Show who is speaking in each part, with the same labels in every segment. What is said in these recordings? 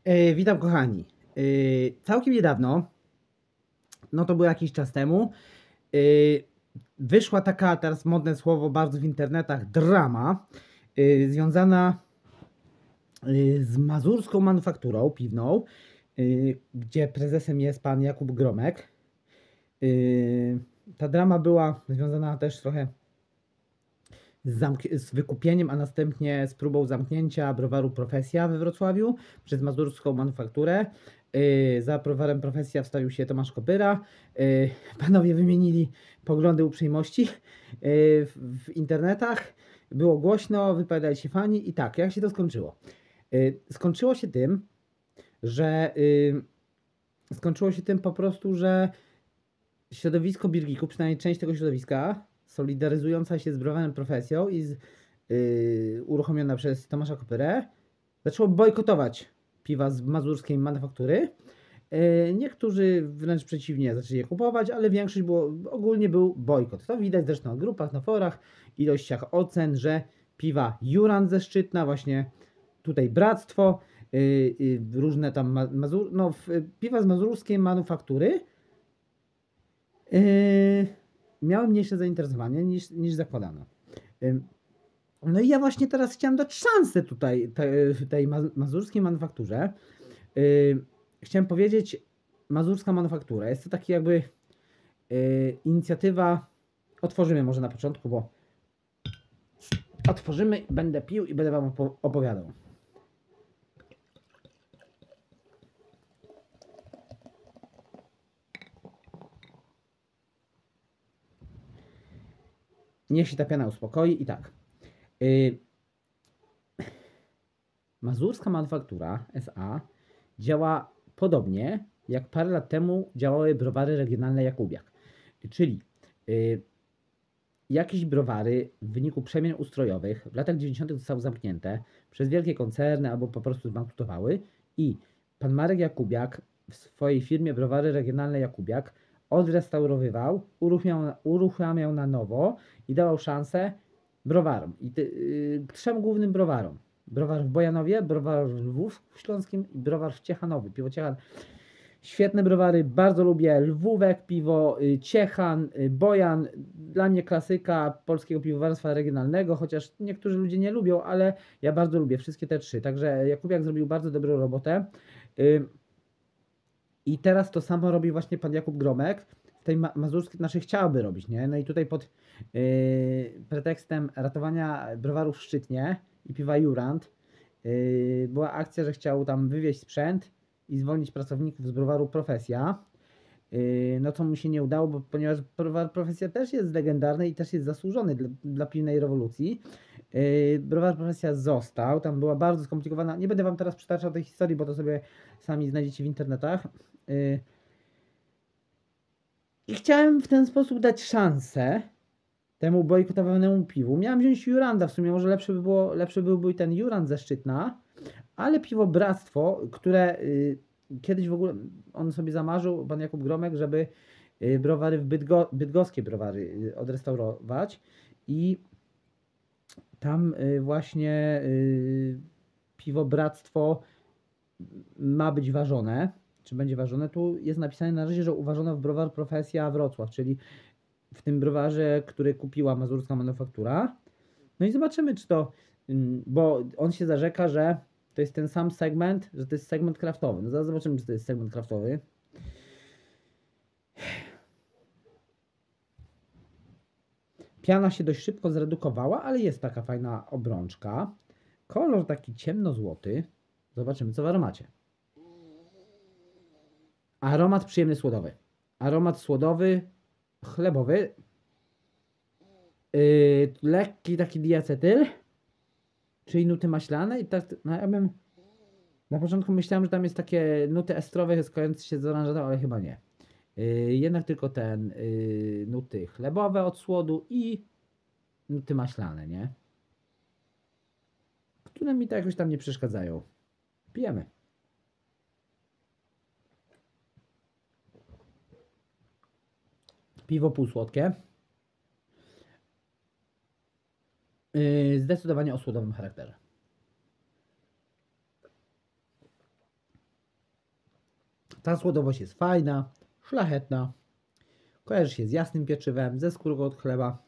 Speaker 1: Witam kochani. Całkiem niedawno, no to było jakiś czas temu, wyszła taka, teraz modne słowo bardzo w internetach, drama, związana z mazurską manufakturą piwną, gdzie prezesem jest pan Jakub Gromek. Ta drama była związana też trochę z wykupieniem, a następnie z próbą zamknięcia browaru Profesja we Wrocławiu przez mazurską manufakturę. Za browarem Profesja wstawił się Tomasz Kopyra. Panowie wymienili poglądy uprzejmości w internetach. Było głośno, wypowiadali się fani i tak, jak się to skończyło? Skończyło się tym, że po prostu, że środowisko Birgiku, przynajmniej część tego środowiska, solidaryzująca się z browarem Profesją i uruchomiona przez Tomasza Kopyrę, zaczęło bojkotować piwa z mazurskiej manufaktury. Niektórzy wręcz przeciwnie zaczęli je kupować, ale większość ogólnie był bojkot. To widać zresztą na grupach, na forach, ilościach ocen, że piwa Jurand ze Szczytna, właśnie tutaj Bractwo, różne tam piwa z mazurskiej manufaktury miały mniejsze zainteresowanie niż zakładano. No i ja właśnie teraz chciałem dać szansę tutaj tej mazurskiej manufakturze. Chciałem powiedzieć, mazurska manufaktura jest to taki jakby inicjatywa. Otworzymy może na początku, bo otworzymy, będę pił i będę wam opowiadał. Niech się ta piana uspokoi i tak. Mazurska Manufaktura S.A. działa podobnie jak parę lat temu działały browary regionalne Jakubiak. Czyli jakieś browary w wyniku przemian ustrojowych w latach 90. zostały zamknięte przez wielkie koncerny albo po prostu zbankrutowały i pan Marek Jakubiak w swojej firmie Browary Regionalne Jakubiak odrestaurowywał, uruchamiał na nowo i dawał szansę browarom. I trzem głównym browarom. Browar w Bojanowie, browar w Lwówku Śląskim i browar w Ciechanowie. Piwo Ciechan. Świetne browary, bardzo lubię. Lwówek, piwo Ciechan, Bojan. Dla mnie klasyka polskiego piwowarstwa regionalnego, chociaż niektórzy ludzie nie lubią, ale ja bardzo lubię wszystkie te trzy. Także Jakubiak zrobił bardzo dobrą robotę. I teraz to samo robi właśnie pan Jakub Gromek w tej mazurskiej, znaczy chciałby robić, nie? No i tutaj pod pretekstem ratowania browarów w Szczytnie i piwa Jurand była akcja, że chciał tam wywieźć sprzęt i zwolnić pracowników z browaru Profesja. No co mu się nie udało, ponieważ browar Profesja też jest legendarny i też jest zasłużony dla piwnej rewolucji. Browar Profesja został, tam była bardzo skomplikowana, nie będę wam teraz przytaczał tej historii, bo to sobie sami znajdziecie w internetach. I chciałem w ten sposób dać szansę temu bojkotowanemu piwu. Miałem wziąć Juranda, w sumie może lepszy byłby ten Jurand ze Szczytna, ale piwo Bractwo, które kiedyś w ogóle on sobie zamarzył, pan Jakub Gromek, żeby browary bydgoskie browary odrestaurować i tam właśnie piwo Bractwo ma być ważone. Czy będzie ważone? Tu jest napisane na razie, że uważono w browar Profesja Wrocław, czyli w tym browarze, który kupiła mazurska manufaktura. No i zobaczymy, czy to, bo on się zarzeka, że to jest ten sam segment, że to jest segment kraftowy. No zaraz zobaczymy, czy to jest segment kraftowy. Piana się dość szybko zredukowała, ale jest taka fajna obrączka. Kolor taki ciemnozłoty. Zobaczymy, co w aromacie. Aromat przyjemny słodowy. Aromat słodowy, chlebowy. Lekki taki diacetyl, czyli nuty maślane i tak, no ja bym na początku myślałem, że tam jest takie nuty estrowe składające się z oranżatą, ale chyba nie. Jednak tylko ten nuty chlebowe od słodu i nuty maślane, nie? Które mi to jakoś tam nie przeszkadzają. Pijemy. Piwo półsłodkie. Zdecydowanie o słodowym charakterze. Ta słodowość jest fajna, szlachetna. Kojarzy się z jasnym pieczywem, ze skórką od chleba.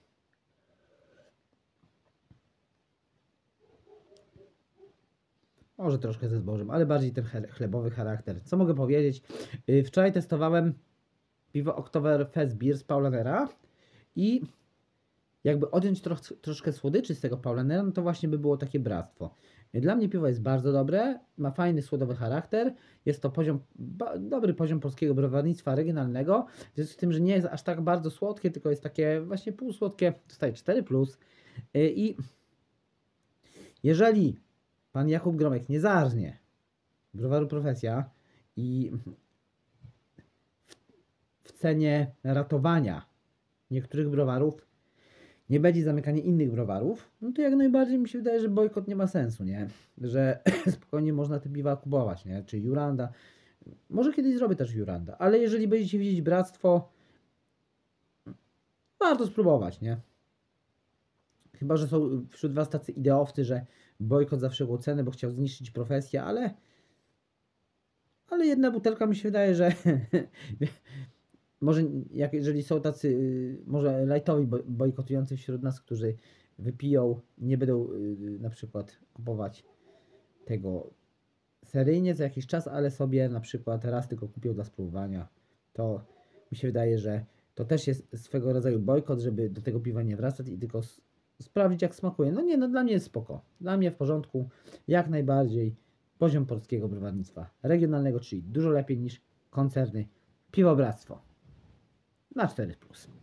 Speaker 1: Może troszkę ze zbożem, ale bardziej ten chlebowy charakter. Co mogę powiedzieć? Wczoraj testowałem piwo Oktoberfest Bier z Paulanera i jakby odjąć troszkę słodyczy z tego Paulanera, no to właśnie by było takie bractwo. Dla mnie piwo jest bardzo dobre, ma fajny słodowy charakter, jest to dobry poziom polskiego browarnictwa regionalnego, w związku z tym, że nie jest aż tak bardzo słodkie, tylko jest takie właśnie półsłodkie, dostaje 4+. I jeżeli pan Jakub Gromek nie zarżnie browaru Profesja i w cenie ratowania niektórych browarów nie będzie zamykania innych browarów, no to jak najbardziej mi się wydaje, że bojkot nie ma sensu, nie? Że spokojnie można te piwa kupować, nie? Czy Juranda. Może kiedyś zrobię też Juranda, ale jeżeli będziecie widzieć bractwo, warto spróbować, nie? Chyba że są wśród was tacy ideowcy, że bojkot za wszelką cenę, bo chciał zniszczyć Profesję, ale jedna butelka mi się wydaje, że może jeżeli są tacy może lightowi bojkotujący wśród nas, którzy wypiją, nie będą na przykład kupować tego seryjnie za jakiś czas, ale sobie na przykład raz tylko kupią dla spróbowania, to mi się wydaje, że to też jest swego rodzaju bojkot, żeby do tego piwa nie wracać i tylko sprawdzić jak smakuje. No nie, no dla mnie jest spoko. Dla mnie w porządku, jak najbardziej poziom polskiego browarnictwa regionalnego, czyli dużo lepiej niż koncerny Piwobractwo na 4+.